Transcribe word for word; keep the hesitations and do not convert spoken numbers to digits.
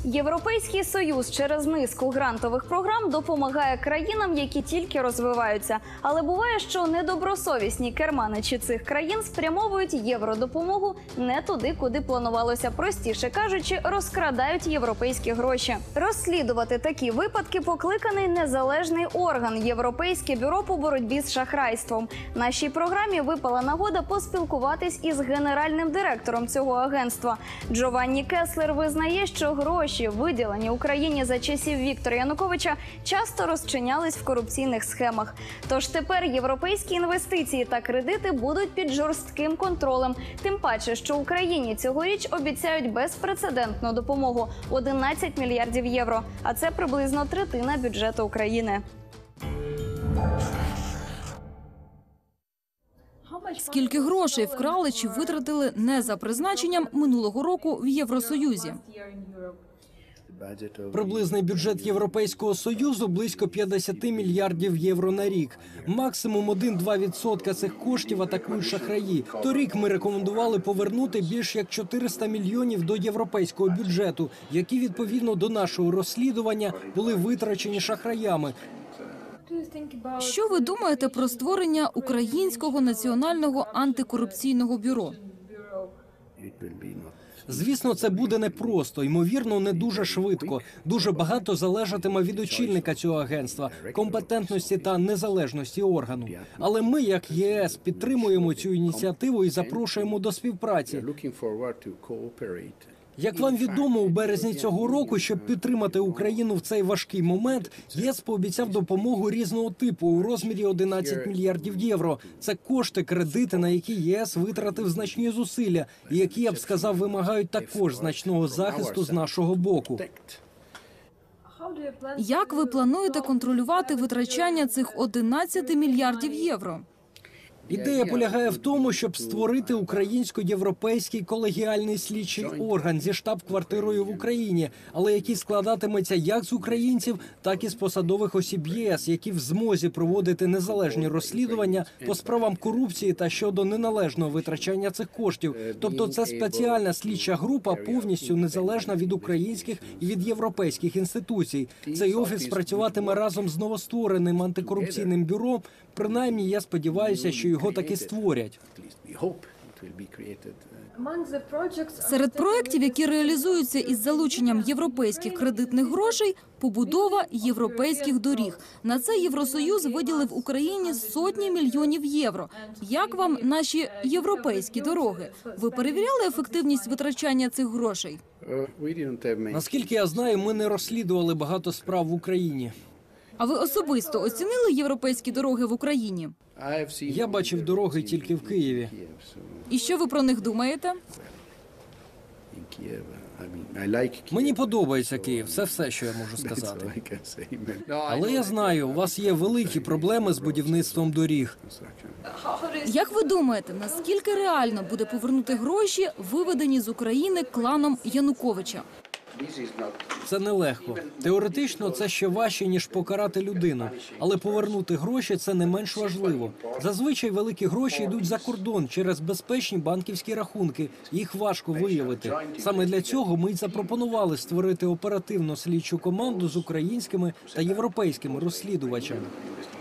Європейський Союз через низку грантових програм допомагає країнам, які тільки розвиваються. Але буває, що недобросовісні керманичі цих країн спрямовують євродопомогу не туди, куди планувалося. Простіше кажучи, розкрадають європейські гроші. Розслідувати такі випадки покликаний незалежний орган – Європейське бюро по боротьбі з шахрайством. Нашій програмі випала нагода поспілкуватись із генеральним директором цього агентства. Джованні Кеслер визнає, що гроші, виділені Україні за часів Віктора Януковича, часто розчинялись в корупційних схемах. Тож тепер європейські інвестиції та кредити будуть під жорстким контролем. Тим паче, що Україні цьогоріч обіцяють безпрецедентну допомогу – одинадцять мільярдів євро. А це приблизно третина бюджету України. Скільки грошей вкрали чи витратили не за призначенням минулого року в Євросоюзі? Приблизний бюджет Європейського Союзу – близько п'ятдесят мільярдів євро на рік. Максимум один-два відсотки цих коштів атакують шахраї. Торік ми рекомендували повернути більш як чотириста мільйонів до європейського бюджету, які відповідно до нашого розслідування були витрачені шахраями. Що ви думаєте про створення Українського національного антикорупційного бюро? Звісно, це буде непросто, ймовірно, не дуже швидко. Дуже багато залежатиме від очільника цього агентства, компетентності та незалежності органу. Але ми, як ЄС, підтримуємо цю ініціативу і запрошуємо до співпраці. Як вам відомо, у березні цього року, щоб підтримати Україну в цей важкий момент, ЄС пообіцяв допомогу різного типу у розмірі одинадцять мільярдів євро. Це кошти, кредити, на які ЄС витратив значні зусилля, і які, я б сказав, вимагають також значного захисту з нашого боку. Як ви плануєте контролювати витрачання цих одинадцяти мільярдів євро? Ідея полягає в тому, щоб створити українсько-європейський колегіальний слідчий орган зі штаб-квартирою в Україні, але який складатиметься як з українців, так і з посадових осіб ЄС, які в змозі проводити незалежні розслідування по справам корупції та щодо неналежного витрачання цих коштів. Тобто це спеціальна слідча група, повністю незалежна від українських і від європейських інституцій. Цей офіс працюватиме разом з новоствореним антикорупційним бюро. Принаймні, я сподіваюся, що його таки створять. Серед проєктів, які реалізуються із залученням європейських кредитних грошей, побудова європейських доріг. На це Євросоюз виділив Україні сотні мільйонів євро. Як вам наші європейські дороги? Ви перевіряли ефективність витрачання цих грошей? Наскільки я знаю, ми не розслідували багато справ в Україні. А ви особисто оцінили європейські дороги в Україні? Я бачив дороги тільки в Києві. І що ви про них думаєте? Мені подобається Київ, це все, що я можу сказати. Але я знаю, у вас є великі проблеми з будівництвом доріг. Як ви думаєте, наскільки реально буде повернути гроші, виведені з України кланом Януковича? Це нелегко. Теоретично це ще важче, ніж покарати людину. Але повернути гроші – це не менш важливо. Зазвичай великі гроші йдуть за кордон через безпечні банківські рахунки. Їх важко виявити. Саме для цього ми й запропонували створити оперативну слідчу команду з українськими та європейськими розслідувачами.